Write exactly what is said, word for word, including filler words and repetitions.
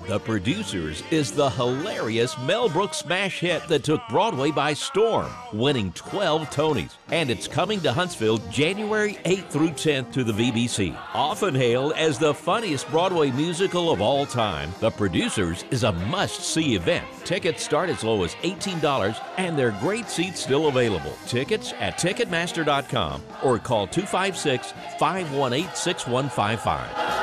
The Producers is the hilarious Mel Brooks smash hit that took Broadway by storm, winning twelve Tonys. And it's coming to Huntsville January eighth through tenth to the V B C. Often hailed as the funniest Broadway musical of all time, The Producers is a must-see event. Tickets start as low as eighteen dollars, and there are great seats still available. Tickets at ticketmaster dot com or call two five six, five one eight, six one five five.